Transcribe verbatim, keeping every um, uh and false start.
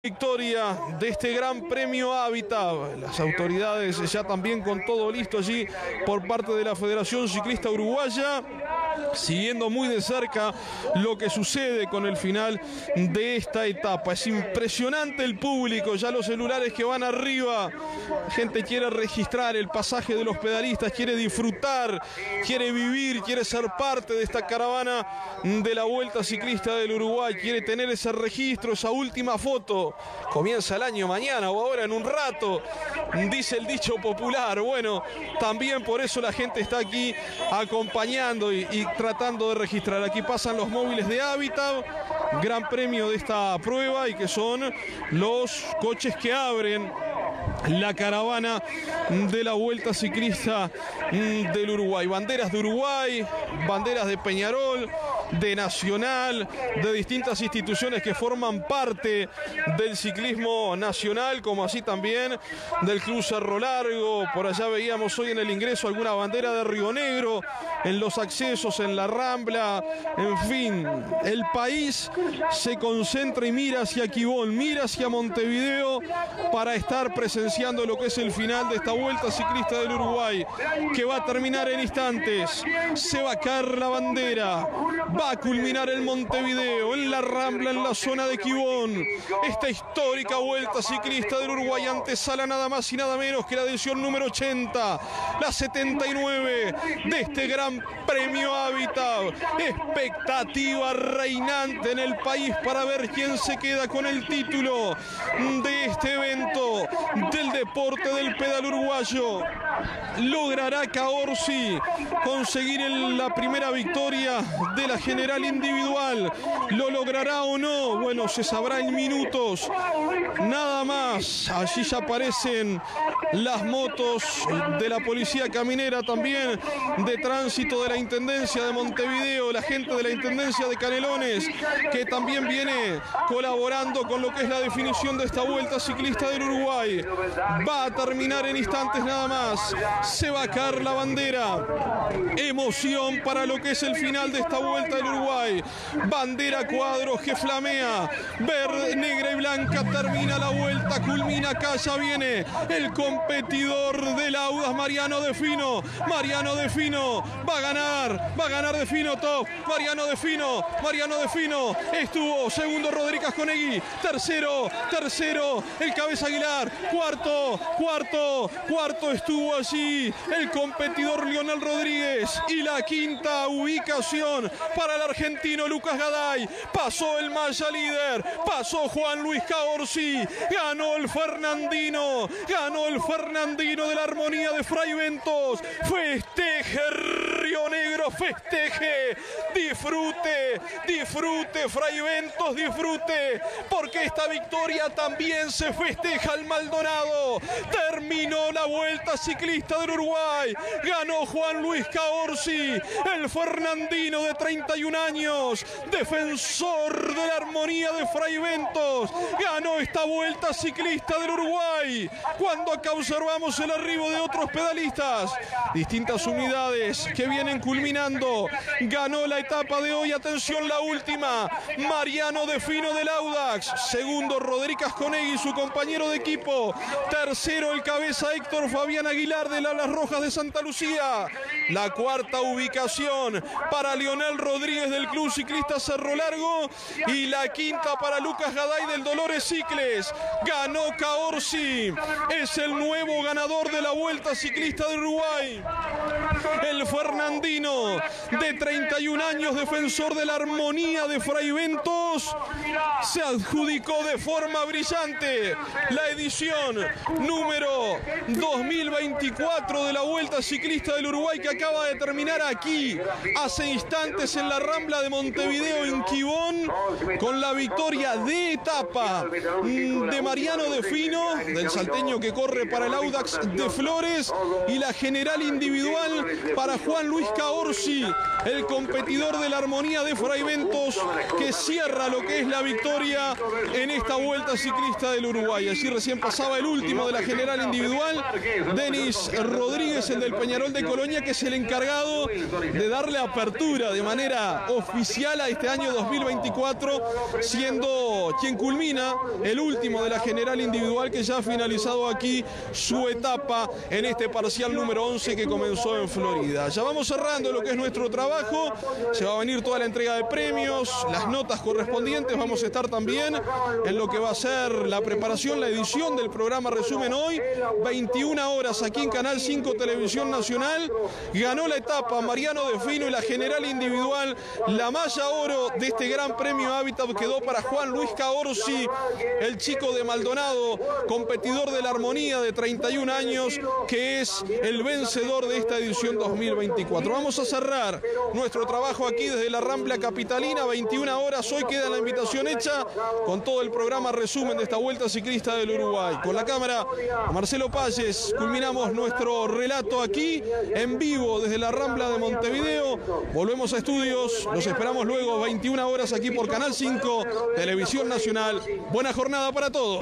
Victoria de este Gran Premio Hábitat. Las autoridades ya también con todo listo allí por parte de la Federación Ciclista Uruguaya, siguiendo muy de cerca lo que sucede con el final de esta etapa. Es impresionante el público, ya los celulares que van arriba. La gente quiere registrar el pasaje de los pedalistas, quiere disfrutar, quiere vivir, quiere ser parte de esta caravana de la Vuelta Ciclista del Uruguay, quiere tener ese registro, esa última foto. Comienza el año mañana o ahora en un rato, dice el dicho popular. Bueno, también por eso la gente está aquí acompañando y, y tratando de registrar. Aquí pasan los móviles de Hábitat, gran premio de esta prueba, y que son los coches que abren la caravana de la Vuelta Ciclista del Uruguay. Banderas de Uruguay, banderas de Peñarol, de Nacional, de distintas instituciones que forman parte del ciclismo nacional, como así también del Club Cerro Largo. Por allá veíamos hoy en el ingreso alguna bandera de Río Negro, en los accesos, en la Rambla. En fin, el país se concentra y mira hacia Quibón, mira hacia Montevideo para estar presenciando lo que es el final de esta Vuelta Ciclista del Uruguay, que va a terminar en instantes. Se va a caer la bandera, va a culminar el Montevideo, en la Rambla, en la zona de Quibón. Esta histórica Vuelta Ciclista del Uruguay antesala nada más y nada menos que la edición número ochenta, la setenta y nueve de este Gran Premio Hábitat. Expectativa reinante en el país para ver quién se queda con el título de este evento del deporte del pedal uruguayo. ¿Logrará Caorsi conseguir el, la primera victoria de la general individual? ¿Lo logrará o no? Bueno, se sabrá en minutos nada más. Allí ya aparecen las motos de la Policía Caminera, también de tránsito de la Intendencia de Montevideo, la gente de la Intendencia de Canelones, que también viene colaborando con lo que es la definición de esta Vuelta Ciclista del Uruguay. Va a terminar en instantes nada más. Se va a caer la bandera. Emoción para lo que es el final de esta Vuelta del Uruguay. Bandera cuadros que flamea, verde, negra y blanca. Termina la vuelta, culmina acá, ya viene el competidor del Audax, Mariano De Fino. Mariano De Fino va a ganar, va a ganar De Fino, top. Mariano De Fino, Mariano De Fino estuvo segundo Rodríguez Conegui, tercero, tercero el Cabeza Aguilar, cuarto, cuarto, cuarto estuvo allí el competidor Lionel Rodríguez, y la quinta ubicación para el argentino Lucas Gaday. Pasó el Maya líder, pasó Juan Luis Caorsi, ganó el Fernandino, ganó el Fernandino de la Armonía de Fray Ventos. Festeje Río Negro, festeje, disfrute, disfrute Fray Ventos, disfrute, porque esta victoria también se festeja al Maldonado. Terminó la Vuelta Ciclista del Uruguay, ganó Juan Luis Caorsi, el Fernandino de treinta y un años, defensor de la Armonía de Fray Ventos, ganó esta Vuelta Ciclista del Uruguay. Cuando acá observamos el arribo de otros pedalistas, distintas unidades que vienen culminando, ganó la etapa de hoy, atención la última, Mariano De Fino del Audax, segundo Rodríguez Conegui, su compañero de equipo, tercero el Cabeza Héctor Fabián Aguilar de Las Rojas de Santa Lucía, la cuarta ubicación para Lionel Rodríguez del Club Ciclista Cerro Largo, y la quinta para Lucas Gaday del Dolores Cicles. Ganó Caorsi, es el nuevo ganador de la Vuelta Ciclista de Uruguay. El Fernandino de treinta y un años, defensor de la Armonía de Fray Ventos, se adjudicó de forma brillante la edición número dos mil veinticuatro de la Vuelta Ciclista del Uruguay, que acaba de terminar aquí hace instantes en la Rambla de Montevideo, en Quibón, con la victoria de etapa de Mariano De Fino, del salteño que corre para el Audax de Flores, y la general individual para Juan Luis Caorsi, el competidor de la Armonía de Fray Ventos, que cierra lo que es la victoria en esta Vuelta Ciclista del Uruguay. Allí recién pasaba el último de la general individual, Denis Rodríguez, el del Peñarol de Colonia, que es el encargado de darle apertura de manera cara oficial a este año dos mil veinticuatro, siendo quien culmina el último de la general individual que ya ha finalizado aquí su etapa en este parcial número once que comenzó en Florida. Ya vamos cerrando lo que es nuestro trabajo, se va a venir toda la entrega de premios, las notas correspondientes, vamos a estar también en lo que va a ser la preparación, la edición del programa Resumen Hoy, veintiuna horas aquí en Canal cinco Televisión Nacional. Ganó la etapa Mariano De Fino y la general individual, la malla oro de este Gran Premio Hábitat quedó para Juan Luis Caorsi, el chico de Maldonado, competidor de la Armonía de treinta y un años, que es el vencedor de esta edición dos mil veinticuatro. Vamos a cerrar nuestro trabajo aquí desde la Rambla Capitalina, veintiuna horas. Hoy queda la invitación hecha con todo el programa Resumen de esta Vuelta Ciclista del Uruguay. Con la cámara Marcelo Palles, culminamos nuestro relato aquí en vivo desde la Rambla de Montevideo. Volvemos a estudios, los esperamos luego, veintiuna horas aquí por Canal cinco Televisión Nacional. Buena jornada para todos.